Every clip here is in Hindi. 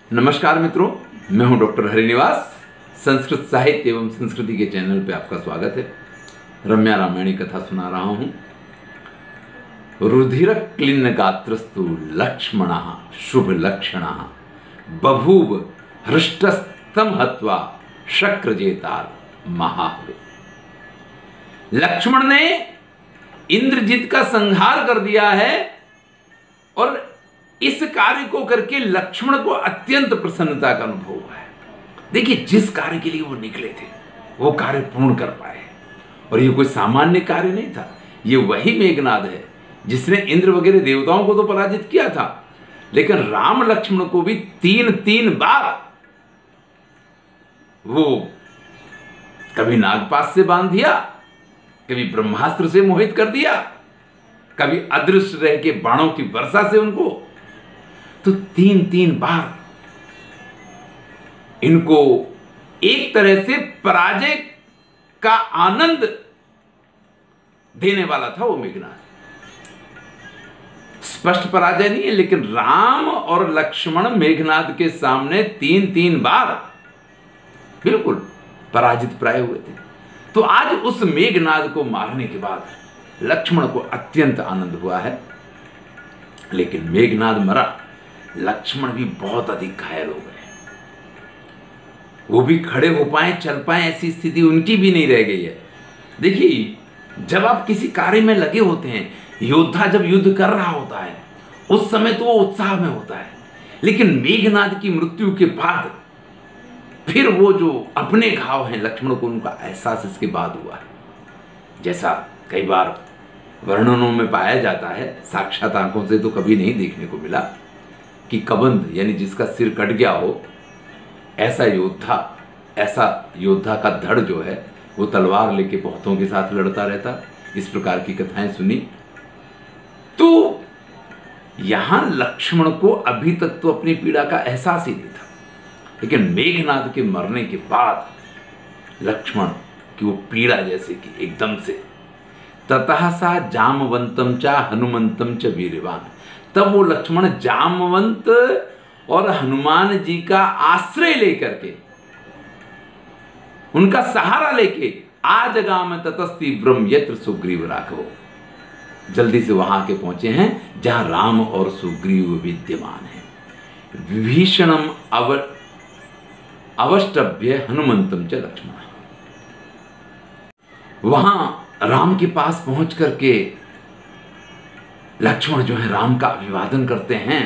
नमस्कार मित्रों, मैं हूं डॉक्टर हरिनिवास। संस्कृत साहित्य एवं संस्कृति के चैनल पे आपका स्वागत है। रम्या रामायणी कथा सुना रहा हूं। रुधिर क्लिन्न गात्रस्तु लक्ष्मण शुभ लक्षण बभूव हृष्टस्तम हत्वा शक्रजेतार महाहुए। लक्ष्मण ने इंद्रजित का संहार कर दिया है और इस कार्य को करके लक्ष्मण को अत्यंत प्रसन्नता का अनुभव हुआ है। देखिए, जिस कार्य के लिए वो निकले थे वो कार्य पूर्ण कर पाए और ये कोई सामान्य कार्य नहीं था। ये वही मेघनाद है जिसने इंद्र वगैरह देवताओं को तो पराजित किया था, लेकिन राम लक्ष्मण को भी तीन बार वो कभी नागपाश से बांध दिया, कभी ब्रह्मास्त्र से मोहित कर दिया, कभी अदृश्य रह के बाणों की वर्षा से उनको, तो तीन बार इनको एक तरह से पराजय का आनंद देने वाला था वो मेघनाद। स्पष्ट पराजय नहीं है, लेकिन राम और लक्ष्मण मेघनाद के सामने तीन बार बिल्कुल पराजित प्राय हुए थे। तो आज उस मेघनाद को मारने के बाद लक्ष्मण को अत्यंत आनंद हुआ है। लेकिन मेघनाद मरा, लक्ष्मण भी बहुत अधिक घायल हो गए। वो भी खड़े हो पाए, चल पाए, ऐसी स्थिति उनकी भी नहीं रह गई है। देखिए, जब आप किसी कार्य में लगे होते हैं, योद्धा जब युद्ध कर रहा होता है उस समय तो वो उत्साह में होता है, लेकिन मेघनाद की मृत्यु के बाद फिर वो जो अपने घाव हैं लक्ष्मण को, उनका एहसास इसके बाद हुआ है। जैसा कई बार वर्णनों में पाया जाता है, साक्षात आंखों से तो कभी नहीं देखने को मिला, कि कबंध यानी जिसका सिर कट गया हो, ऐसा योद्धा का धड़ जो है वो तलवार लेके बहुतों के साथ लड़ता रहता। इस प्रकार की कथाएं सुनी। तो यहां लक्ष्मण को अभी तक तो अपनी पीड़ा का एहसास ही नहीं था, लेकिन मेघनाद के मरने के बाद लक्ष्मण की वो पीड़ा जैसे कि एकदम से, ततः सा जामवंतम च हनुमंतम च वीरवान, तब वो लक्ष्मण जामवंत और हनुमान जी का आश्रय लेकर के, उनका सहारा लेके आजगाम ततस्ति ब्रह्म यत्र सुग्रीव राघव, जल्दी से वहां के पहुंचे हैं जहां राम और सुग्रीव विद्यमान है। विभीषणम अवष्टभ्य हनुमंतम च लक्ष्मण, वहां राम के पास पहुंच करके लक्ष्मण जो है राम का अभिवादन करते हैं।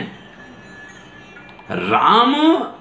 राम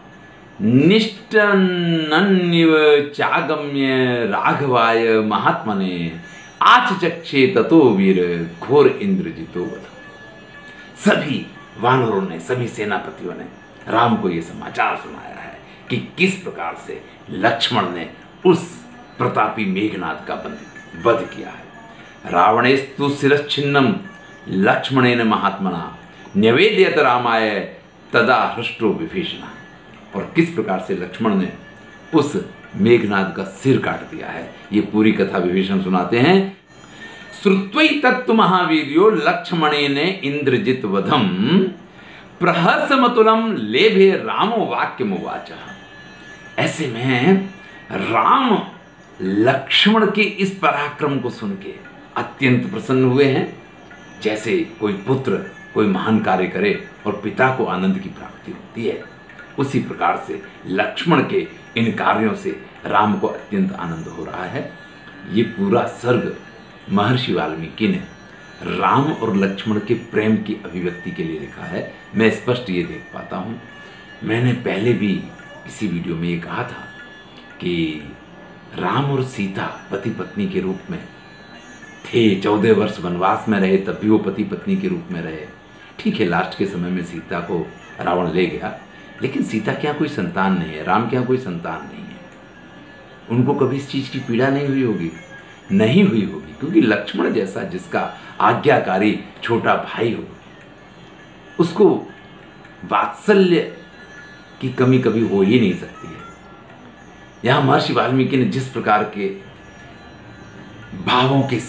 निष्टन्निव चागम्य राघवाय महात्मने आचचक्षे ततो वीर घोर इंद्रजितो वध। सभी वानरों ने, सभी सेनापतियों ने राम को यह समाचार सुनाया है कि किस प्रकार से लक्ष्मण ने उस प्रतापी मेघनाद का वध किया है। रावणेस्तु शिरश्छिन्नम लक्ष्मणेन महात्मना न्यवेदयत रामाय तदा हृष्टो विभीषण, और किस प्रकार से लक्ष्मण ने उस मेघनाद का सिर काट दिया है, ये पूरी कथा विभीषण सुनाते हैं। श्रुत्वै तत्तु महावीर्यो लक्ष्मणेन इंद्रजित वधम प्रहर्षमतुलम लेभे रामो वाक्यमुवाच। ऐसे में राम लक्ष्मण के इस पराक्रम को सुन के अत्यंत प्रसन्न हुए हैं। जैसे कोई पुत्र कोई महान कार्य करे और पिता को आनंद की प्राप्ति होती है, उसी प्रकार से लक्ष्मण के इन कार्यों से राम को अत्यंत आनंद हो रहा है। ये पूरा सर्ग महर्षि वाल्मीकि ने राम और लक्ष्मण के प्रेम की अभिव्यक्ति के लिए लिखा है। मैं स्पष्ट ये देख पाता हूँ। मैंने पहले भी किसी वीडियो में ये कहा था कि राम और सीता पति पत्नी के रूप में थे। 14 वर्ष वनवास में रहे, तब भी वो पति पत्नी के रूप में रहे। ठीक है, लास्ट के समय में सीता को रावण ले गया, लेकिन सीता के यहाँ कोई संतान नहीं है, राम के यहाँ कोई संतान नहीं है। उनको कभी इस चीज़ की पीड़ा नहीं हुई होगी, क्योंकि लक्ष्मण जैसा जिसका आज्ञाकारी छोटा भाई हो, उसको वात्सल्य की कमी कभी हो ही नहीं सकती है। यहाँ महर्षि वाल्मीकि ने जिस प्रकार के भावों के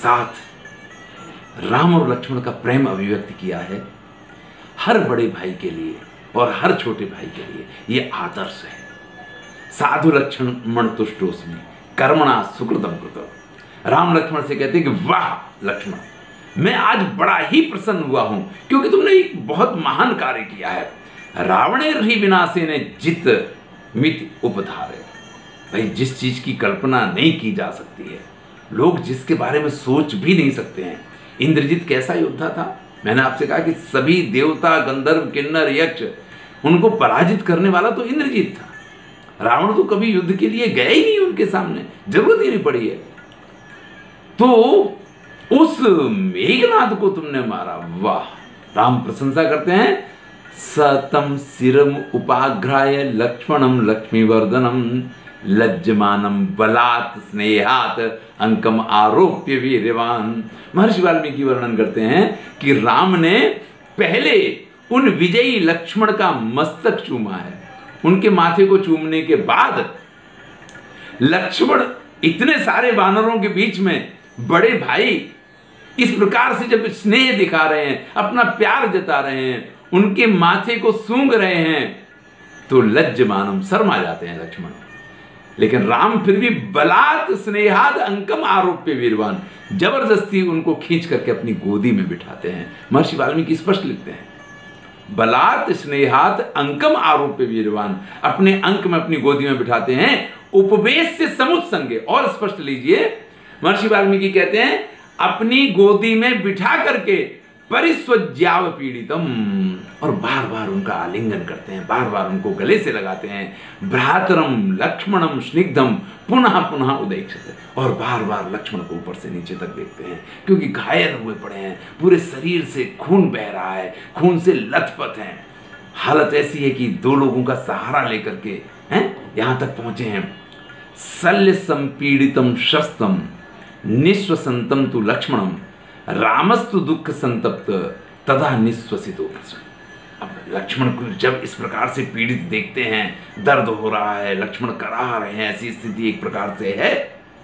साथ राम और लक्ष्मण का प्रेम अभिव्यक्त किया है, हर बड़े भाई के लिए और हर छोटे भाई के लिए ये आदर्श है। साधु लक्ष्मण तुष्टोस्मि कर्मणा सुकृतम कृतम। राम लक्ष्मण से कहते हैं कि वाह लक्ष्मण, मैं आज बड़ा ही प्रसन्न हुआ हूं क्योंकि तुमने एक बहुत महान कार्य किया है। रावणेर ही विनाशेन जित मित उपधारे। भाई जिस चीज की कल्पना नहीं की जा सकती है, लोग जिसके बारे में सोच भी नहीं सकते हैं। इंद्रजित कैसा योद्धा था? मैंने आपसे कहा कि सभी देवता, गंधर्व, किन्नर, यक्ष, उनको पराजित करने वाला तो इंद्रजित था। रावण तो कभी युद्ध के लिए गया ही नहीं, उनके सामने जरूरत ही नहीं पड़ी है। तो उस मेघनाद को तुमने मारा, वाह। राम प्रशंसा करते हैं, सतम सिरम उपाघ्राय लक्ष्मणम लक्ष्मीवर्धनम लज्जमानम बलात् स्नेहात अंकम आरोप्य वीर्यवान। महर्षि वाल्मीकि वर्णन करते हैं कि राम ने पहले उन विजयी लक्ष्मण का मस्तक चूमा है। उनके माथे को चूमने के बाद लक्ष्मण इतने सारे वानरों के बीच में बड़े भाई इस प्रकार से जब स्नेह दिखा रहे हैं, अपना प्यार जता रहे हैं, उनके माथे को सूंघ रहे हैं, तो लज्जमानम, शर्मा जाते हैं लक्ष्मण। लेकिन राम फिर भी बलात् स्नेहाद अंकम आरोप्य वीरवान, जबरदस्ती उनको खींच करके अपनी गोदी में बिठाते हैं। महर्षि वाल्मीकि स्पष्ट लिखते हैं, बलात् स्नेहात अंकम आरोप्य वीरवान, अपने अंक में अपनी गोदी में बिठाते हैं। उपवेश से समुत्संगे, और स्पष्ट लीजिए, महर्षि वाल्मीकि कहते हैं अपनी गोदी में बिठा करके परिस्वज्याव पीड़ितम, और बार बार उनका आलिंगन करते हैं, बार बार उनको गले से लगाते हैं। भ्रातरम लक्ष्मणम स्निग्धम पुनः पुनः उदैक्षते, और बार बार लक्ष्मण को ऊपर से नीचे तक देखते हैं क्योंकि घायल हुए पड़े हैं, पूरे शरीर से खून बह रहा है, खून से लथपथ हैं। हालत ऐसी है कि दो लोगों का सहारा लेकर के यहां तक पहुंचे हैं। शल्य संपीड़ितम शस्तम निश्वसंतम तु लक्ष्मणम रामस्तु दुख संतप्त तदा निश्वसितो प्रसन्न। अब लक्ष्मण को जब इस प्रकार से पीड़ित देखते हैं, दर्द हो रहा है, लक्ष्मण कराह रहे हैं, ऐसी स्थिति एक प्रकार से है,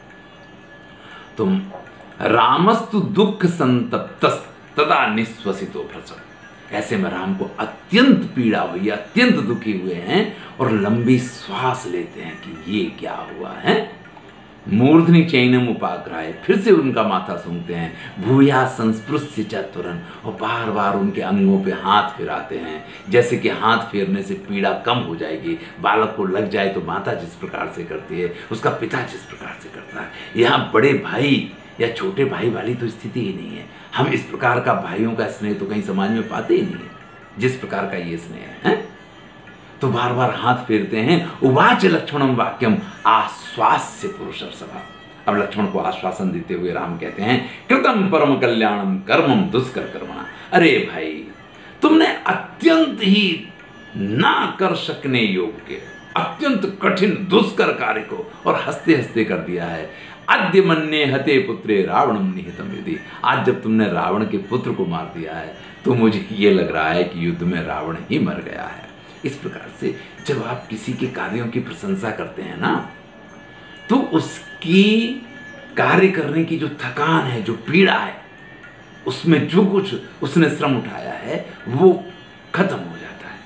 तो रामस्तु दुख संतप्त तदा निश्वसितो प्रसन्न। ऐसे में राम को अत्यंत पीड़ा हुई, अत्यंत दुखी हुए हैं और लंबी श्वास लेते हैं कि ये क्या हुआ है। मूर्धनि चैनम उपाग्राय, फिर से उनका माथा सूंघते हैं। भूया संस्पृश्य च तुरन, और बार बार उनके अंगों पे हाथ फिराते हैं, जैसे कि हाथ फेरने से पीड़ा कम हो जाएगी। बालक को लग जाए तो माता जिस प्रकार से करती है, उसका पिता जिस प्रकार से करता है, यहाँ बड़े भाई या छोटे भाई वाली तो स्थिति ही नहीं है। हम इस प्रकार का भाइयों का स्नेह तो कहीं समाज में पाते ही नहीं है, जिस प्रकार का ये स्नेह है। तो बार बार हाथ फेरते हैं। उवाच लक्ष्मणम वाक्यम आश्वास्य पुरुषर्षभा। अब लक्ष्मण को आश्वासन देते हुए राम कहते हैं, कृतम परम कल्याणम कर्मम दुष्कर कर्मणा। अरे भाई, तुमने अत्यंत ही ना कर सकने योग्य, अत्यंत कठिन दुष्कर कार्य को और हंसते हंसते कर दिया है। अद्य मन्ये हते पुत्रे रावणम निहितम युधि। आज जब तुमने रावण के पुत्र को मार दिया है तो मुझे ये लग रहा है कि युद्ध में रावण ही मर गया है। इस प्रकार से जब आप किसी के कार्यों की प्रशंसा करते हैं ना, तो उसकी कार्य करने की जो थकान है, जो पीड़ा है, उसमें जो कुछ उसने श्रम उठाया है वो खत्म हो जाता है।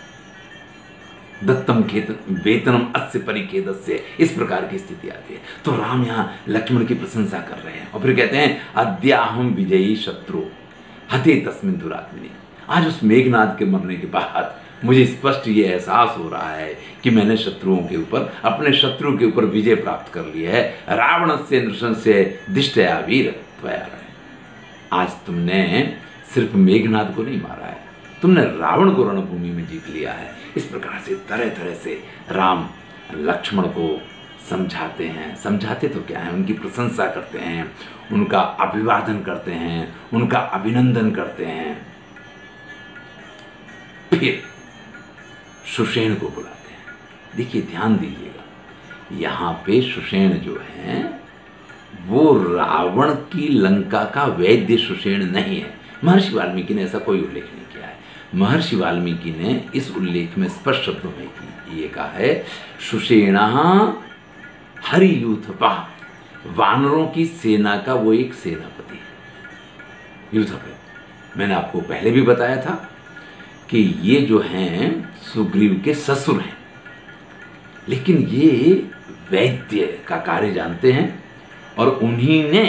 दत्तम वेतनम अस्य परिखेदस्य, इस प्रकार की स्थिति आती है। तो राम यहाँ लक्ष्मण की प्रशंसा कर रहे हैं और फिर कहते हैं, अद्याहम विजयी शत्रु हते तस्मिन् दुरात्मनि। आज उस मेघनाद के मरने के बाद मुझे स्पष्ट ये एहसास हो रहा है कि मैंने शत्रुओं के ऊपर, अपने शत्रु के ऊपर विजय प्राप्त कर ली है। रावण से नृशंस्य दिष्टया वीर त्वया। आज तुमने सिर्फ मेघनाद को नहीं मारा है, तुमने रावण को रणभूमि में जीत लिया है। इस प्रकार से तरह तरह से राम लक्ष्मण को समझाते हैं। समझाते तो क्या है, उनकी प्रशंसा करते हैं, उनका अभिवादन करते हैं, उनका अभिनंदन करते हैं। फिर सुषेण को बुलाते हैं। देखिए, ध्यान दीजिएगा, यहाँ पे सुषेण जो है वो रावण की लंका का वैद्य सुषेण नहीं है। महर्षि वाल्मीकि ने ऐसा कोई उल्लेख नहीं किया है। महर्षि वाल्मीकि ने इस उल्लेख में स्पष्ट शब्दों में ये कहा है, सुषेणा हरियूथपा, वानरों की सेना का वो एक सेनापति। यूथप है। मैंने आपको पहले भी बताया था कि ये जो हैं सुग्रीव के ससुर हैं, लेकिन ये वैद्य का कार्य जानते हैं और उन्हीं ने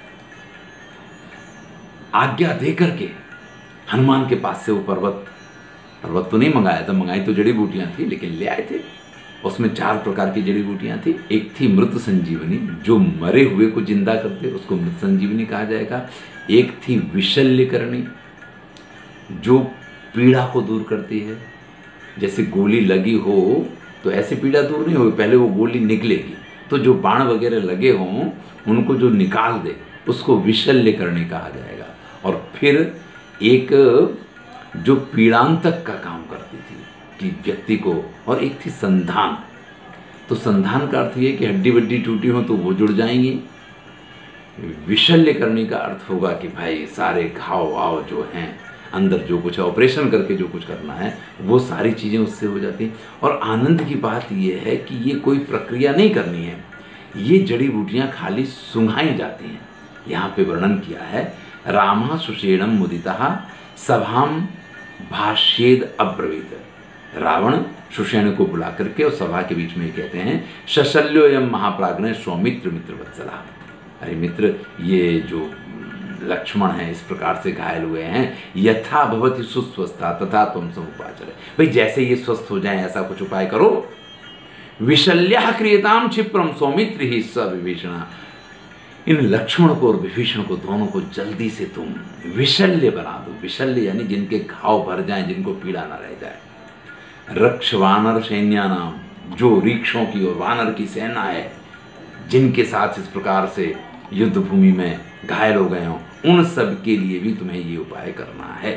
आज्ञा दे करके हनुमान के पास से वो पर्वत तो नहीं मंगाया था, मंगाई तो जड़ी बूटियां थी, लेकिन ले आए थे। उसमें 4 प्रकार की जड़ी बूटियां थी। एक थी मृत संजीवनी, जो मरे हुए को जिंदा करते, उसको मृत संजीवनी कहा जाएगा। एक थी विशल्यकरणी, जो पीड़ा को दूर करती है। जैसे गोली लगी हो तो ऐसे पीड़ा दूर नहीं होगी, पहले वो गोली निकलेगी, तो जो बाण वगैरह लगे हों उनको जो निकाल दे उसको विशल्यकरणी कहा जाएगा। और फिर एक जो पीड़ांतक का काम करती थी कि व्यक्ति को, और एक थी संधान। तो संधान का अर्थ ये कि हड्डी वड्डी टूटी हो तो वो जुड़ जाएंगी। विशल्यकरणी का अर्थ होगा कि भाई सारे घाव वाव जो हैं अंदर, जो कुछ ऑपरेशन करके जो कुछ करना है वो सारी चीज़ें उससे हो जाती हैं। और आनंद की बात यह है कि ये कोई प्रक्रिया नहीं करनी है, ये जड़ी बूटियाँ खाली सुंघाई जाती हैं। यहाँ पे वर्णन किया है, रामा सुषेणम मुदिता सभाम भाष्येद अब्रवीत। रावण सुषेण को बुला करके और सभा के बीच में कहते हैं, शशल्योयम महाप्राज्ञ सौमित्र मित्र वत्सला। अरे मित्र, ये जो लक्ष्मण है इस प्रकार से घायल हुए हैं, यथा भवति सुस्वस्था तथा तुम समुपाचर। भाई जैसे ये स्वस्थ हो जाएं ऐसा कुछ उपाय करो। विशल्या क्रियताम क्षिप्रम सौमित्र ही स विभीषण। इन लक्ष्मण को और विभीषण को दोनों को जल्दी से तुम विशल्य बना दो। विशल्य यानी जिनके घाव भर जाएं, जिनको पीड़ा ना रह जाए। रक्ष वानर सैन्यानाम, जो रीक्षों की और वानर की सेना है जिनके साथ इस प्रकार से युद्ध भूमि में घायल हो गए हों, उन सब के लिए भी तुम्हें ये उपाय करना है।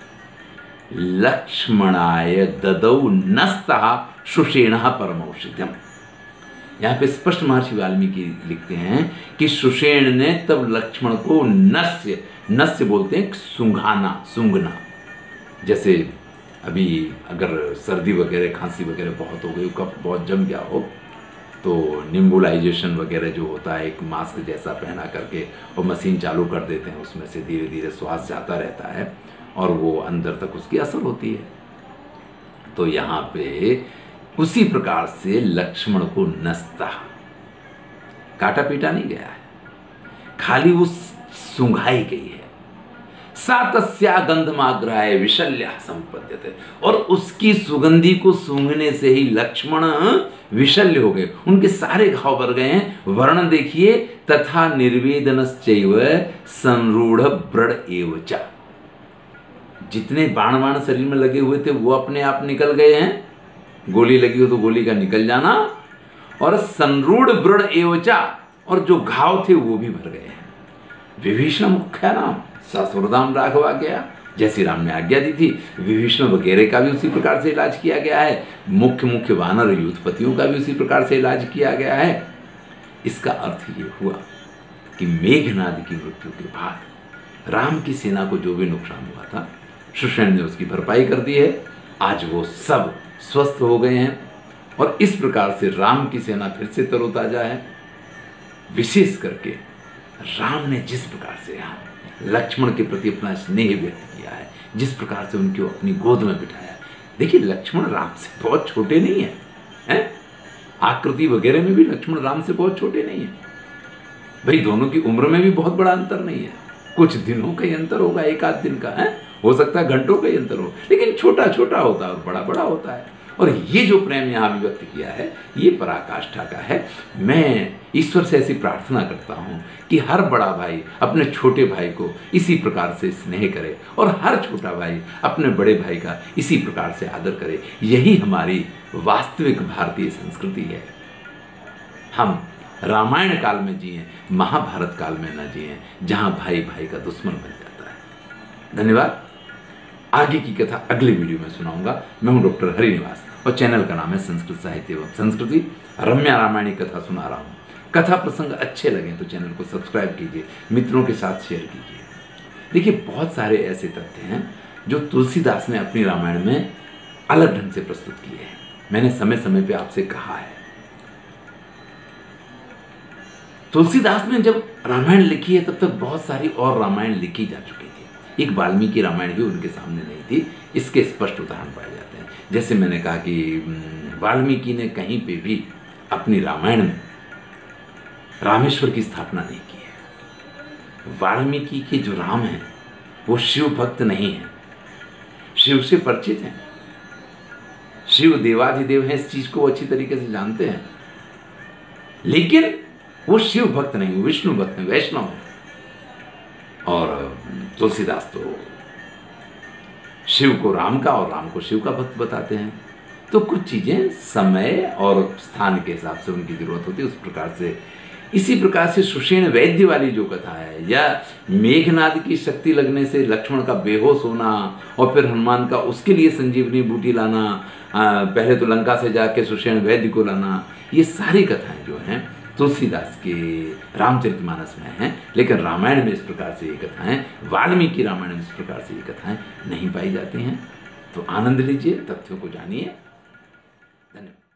लक्ष्मणाय ददौ नस्तः सुषेणः परमौषध्यम। यहाँ पे स्पष्ट महर्षि वाल्मीकि लिखते हैं कि सुषेण ने तब लक्ष्मण को नस्य बोलते हैं सूंघाना, सूंघना। जैसे अभी अगर सर्दी वगैरह खांसी वगैरह बहुत हो गई, कफ बहुत जम गया हो, तो निम्बुलाइजेशन वगैरह जो होता है, एक मास्क जैसा पहना करके और मशीन चालू कर देते हैं, उसमें से धीरे धीरे श्वास जाता रहता है और वो अंदर तक उसकी असर होती है। तो यहाँ पे उसी प्रकार से लक्ष्मण को नस्ता, काटा पीटा नहीं गया है, खाली वो सूंघाई गई है। सा तस्या गंधमाग्रहाय विशल्या संपद्यते। और उसकी सुगंधी को सूंघने से ही लक्ष्मण विशल्य हो गए, उनके सारे घाव भर गए हैं। वर्णन देखिए, तथा निर्वेदनश्चैव संरूढ़ ब्रड एव च। जितने बाण शरीर में लगे हुए थे वो अपने आप निकल गए हैं, गोली लगी हो तो गोली का निकल जाना, और संरूढ़ ब्रड एव च, और जो घाव थे वो भी भर गए हैं। विभीषण मुख्य नाम ससुरदाम राघवा गया, जैसी राम ने आज्ञा दी थी। विभीषण वगैरह का भी उसी प्रकार से इलाज किया गया है। मुख्य वानर यूथपतियों का भी उसी प्रकार से इलाज किया गया है। इसका अर्थ ये हुआ कि मेघनाद की मृत्यु के बाद राम की सेना को जो भी नुकसान हुआ था, सुषेण ने उसकी भरपाई कर दी है। आज वो सब स्वस्थ हो गए हैं और इस प्रकार से राम की सेना फिर से तरोताजा है। विशेष करके राम ने जिस प्रकार से यहाँ लक्ष्मण के प्रति अपना स्नेह व्यक्त किया है, जिस प्रकार से उनको अपनी गोद में बिठाया। देखिए, लक्ष्मण राम से बहुत छोटे नहीं हैं, आकृति वगैरह में भी लक्ष्मण राम से बहुत छोटे नहीं हैं। भाई दोनों की उम्र में भी बहुत बड़ा अंतर नहीं है, कुछ दिनों का ही अंतर होगा, एक आध दिन का है, हो सकता है घंटों का ही अंतर हो, लेकिन छोटा छोटा होता है और बड़ा बड़ा होता है। और ये जो प्रेम यहाँ भी व्यक्त किया है, ये पराकाष्ठा का है। मैं ईश्वर से ऐसी प्रार्थना करता हूँ कि हर बड़ा भाई अपने छोटे भाई को इसी प्रकार से स्नेह करे और हर छोटा भाई अपने बड़े भाई का इसी प्रकार से आदर करे। यही हमारी वास्तविक भारतीय संस्कृति है। हम रामायण काल में जिए, महाभारत काल में न जिए, जहाँ भाई भाई का दुश्मन बन जाता है। धन्यवाद। आगे की कथा अगले वीडियो में सुनाऊंगा। मैं हूं डॉक्टर हरिनिवास और चैनल का नाम है संस्कृत साहित्य एवं संस्कृति। रम्या रामायणी कथा सुना रहा हूं। कथा प्रसंग अच्छे लगे तो चैनल को सब्सक्राइब कीजिए, मित्रों के साथ शेयर कीजिए। देखिए, बहुत सारे ऐसे तथ्य हैं जो तुलसीदास ने अपनी रामायण में अलग ढंग से प्रस्तुत किए हैं। मैंने समय समय पे आपसे कहा है, तुलसीदास ने जब रामायण लिखी है तब तक बहुत सारी और रामायण लिखी जा चुकी थी। एक वाल्मीकि रामायण भी उनके सामने नहीं थी। इसके स्पष्ट उदाहरण पाए जाते हैं। जैसे मैंने कहा कि वाल्मीकि ने कहीं पे भी अपनी रामायण में रामेश्वर की स्थापना नहीं की है। वाल्मीकि के जो राम हैं वो शिव भक्त नहीं है, शिव से परिचित हैं, शिव देवाधिदेव हैं, इस चीज को अच्छी तरीके से जानते हैं, लेकिन वो शिव भक्त नहीं, विष्णु भक्त हैं, वैष्णव हैं। और तुलसीदास तो शिव को राम का और राम को शिव का भक्त बताते हैं। तो कुछ चीजें समय और स्थान के हिसाब से उनकी जरूरत होती है। उस प्रकार से, इसी प्रकार से सुषेण वैद्य वाली जो कथा है, या मेघनाद की शक्ति लगने से लक्ष्मण का बेहोश होना और फिर हनुमान का उसके लिए संजीवनी बूटी लाना, पहले तो लंका से जाके सुषेण वैद्य को लाना, ये सारी कथाएं जो हैं तुलसीदास के रामचरितमानस में हैं। लेकिन रामायण में इस प्रकार से ये कथाएं, वाल्मीकि रामायण में इस प्रकार से ये कथाएं नहीं पाई जाती हैं। तो आनंद लीजिए, तथ्यों को जानिए। धन्यवाद।